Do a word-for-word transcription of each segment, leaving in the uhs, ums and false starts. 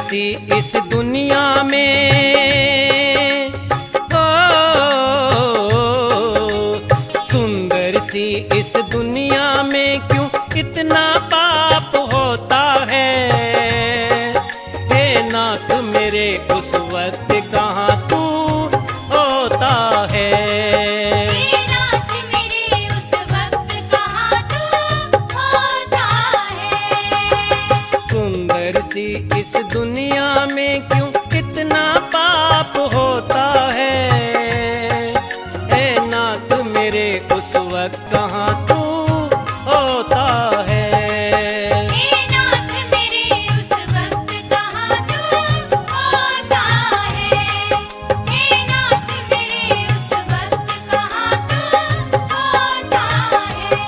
सी इस दुनिया में, ओ सुंदर सी इस दुनिया में क्यों इतना पाप होता है। हे नाथ मेरे उस वक्त कहाँ तू होता है। हे नाथ मेरे उस वक्त कहाँ तू होता है। सुंदर सी इस दुनिया में क्यों इतना पाप होता है। हे नाथ मेरे उस वक्त कहाँ तू होता है। हे नाथ मेरे उस वक्त कहाँ तू होता है। हे नाथ मेरे उस वक्त कहाँ तू होता है।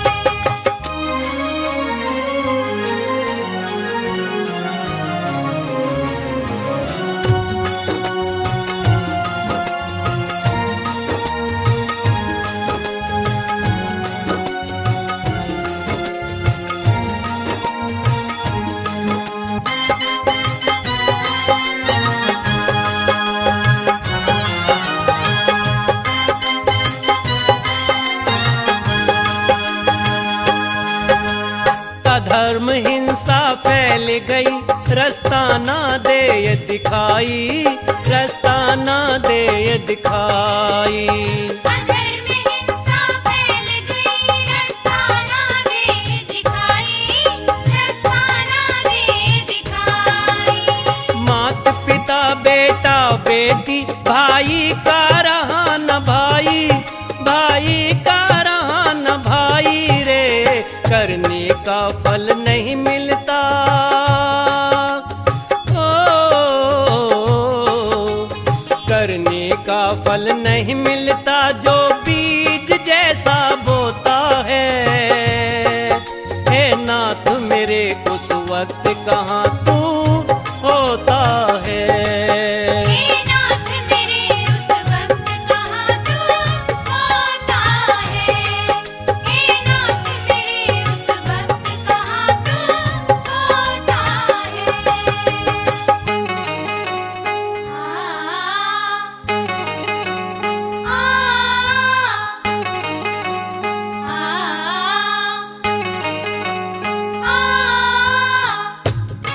अधर्म हिंसा फैल गई, रास्ता ना दे ये दिखाई, रास्ता ना दे ये दिखाई। अधर्म हिंसा फैल गई, रास्ता ना दे दिखाई, रास्ता ना दे दिखाई। मात पिता बेटा बेटी भाई का रहा न भाई, भाई का रहा न भाई रे। करने का फल नहीं मिलता, ओ करने का फल नहीं मिलता जो बीज जैसा बोता है। हे नाथ मेरे उस वक्त कहाँ तू होता है। हे नाथ मेरे उस वक्त कहाँ तू होता है। हे नाथ मेरे उस वक्त कहाँ तू होता है। आ आ आ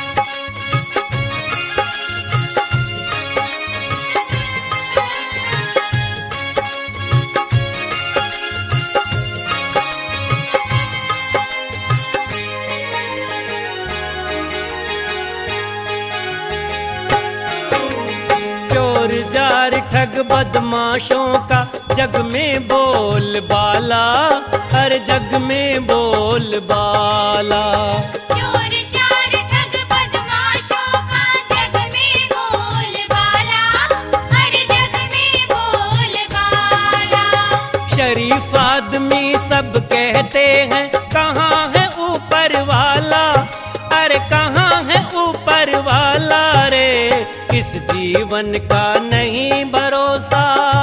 चोर जार ठग बदमाशों का जग में बोल बाला, हर जग में बोल बाला। चोर चार ठग बदमाशों का जग में बोलबाला, हर जग में बोलबाला। शरीफ आदमी सब कहते हैं कहाँ है ऊपर वाला, अरे कहाँ है ऊपर वाला रे। इस जीवन का नहीं भरोसा,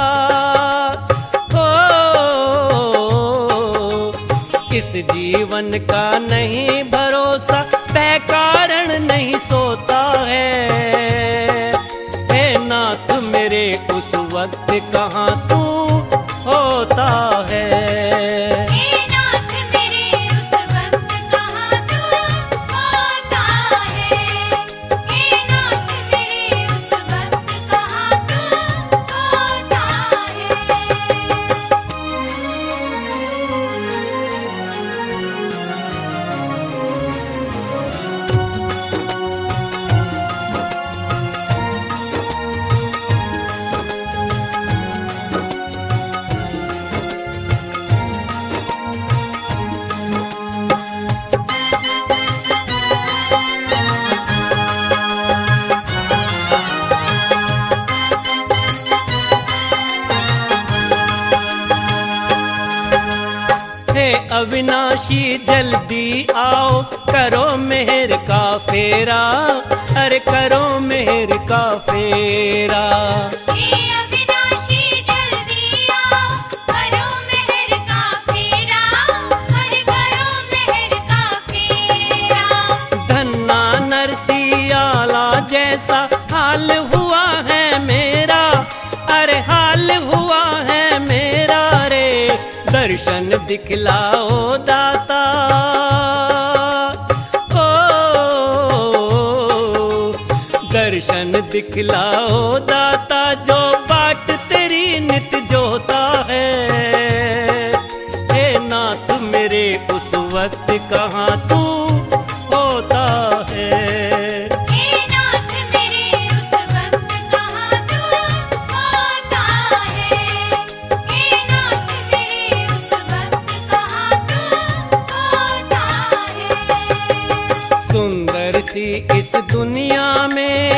हो इस जीवन का नहीं भरोसा, वह कारण नहीं सोता है। हे नाथ मेरे उस वक्त कहाँ तू होता है। हे नाथ मेरे उस वक्त कहाँ तू होता है। हे नाथ मेरे उस वक्त कहाँ तू होता है। हे अविनाशी जल्दी आओ, करो मेहर का फेरा, अरे करो मेहर का फेरा। हे अविनाशी जल्दी आओ, करो मेहर का फेरा, हर करो मेहर का फेरा। धन्ना नरसियाला जय दिखलाओ दाता। ओ दर्शन दिखलाओ दाता, जो बाट तेरी नित जोता है। हे नाथ मेरे उस वक्त कहाँ तू होता है। हे नाथ मेरे उस वक्त कहाँ तू होता है। हे नाथ मेरे उस वक्त कहाँ तू होता है। सुंदर सी इस दुनिया में